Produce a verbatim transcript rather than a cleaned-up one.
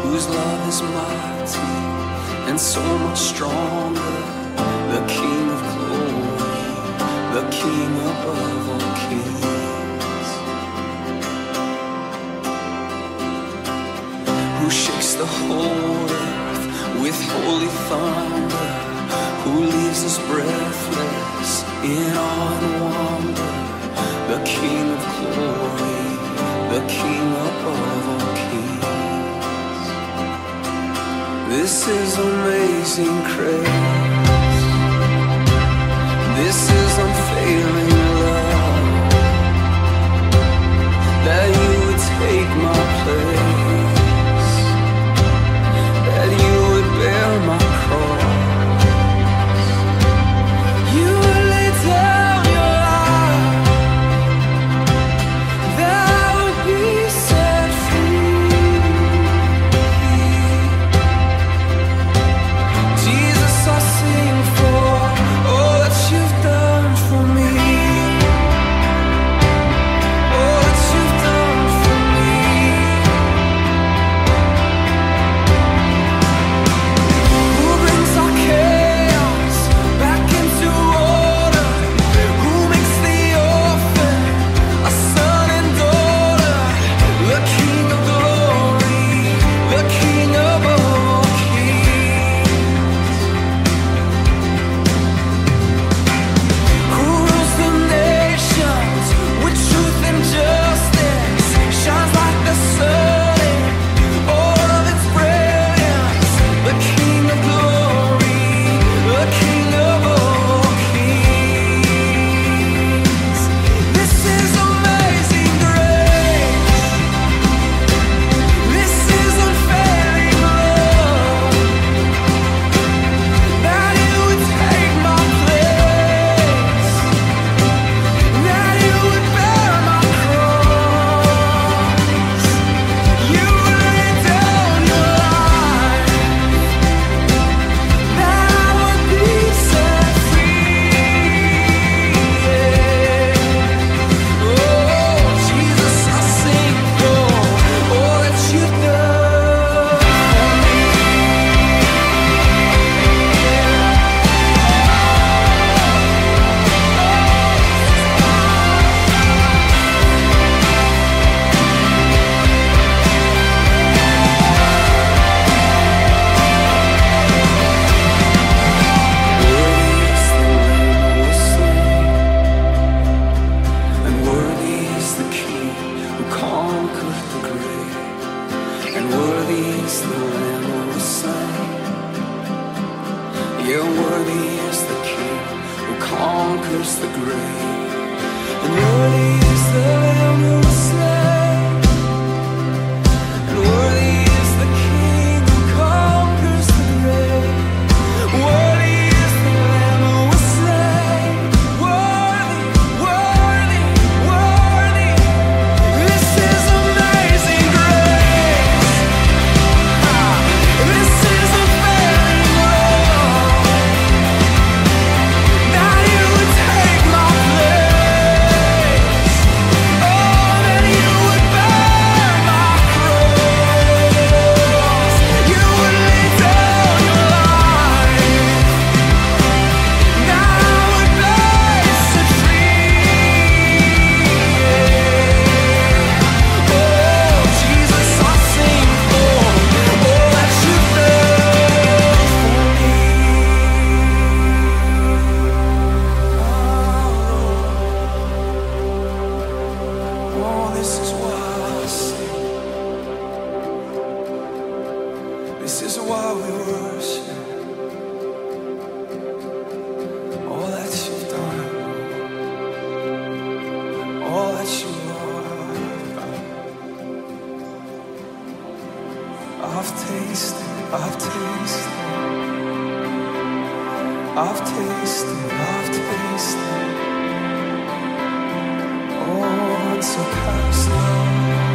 whose love is mighty and so much stronger, the King of glory, the King above all kings, who shakes the whole earth with holy thunder, who leaves us breathless in awe and wonder, the King of glory, the King above all kings. This is amazing grace. This is unfailing love, that you would take my place, that you would bear my cross. You would lay down your life, that I would be set free. Jesus, I sing for all that you've done for me, all that you've done for me. Who brings our chaos back into order? Who makes the orphan a son and daughter? The King of glory, the King of all kings. Who rules the nations with truth and justice, shines like the sun in all of its brilliance. The King of glory, the King of all kings. This is amazing grace. This is unfailing love, that you would take my place, that you would bear my cross. You would lay down your life, that I would be set free. Oh, Jesus, I sing for all that you've done for me. Worthy is the Lamb who was slain, and worthy is the King who conquered the grave, and worthy is the Lamb who was slain. Yeah, worthy is the King who conquers the grave, and worthy is the Lamb who was slain, and worthy is the King who conquers the grave. Worthy is the Lamb who was slain. Worthy, worthy, worthy. This is amazing grace. Ah, this is unfailing love, that you would take my place. Oh, that you would bear my cross. You would lay down your life, that I would be set free. Oh, Jesus, I sing for all that you've done for me. Oh, this is why I sing. This is why we worship. All that you've done, all that you are. I've tasted, I've tasted, I've tasted, I've tasted. Oh, unsurpassed love.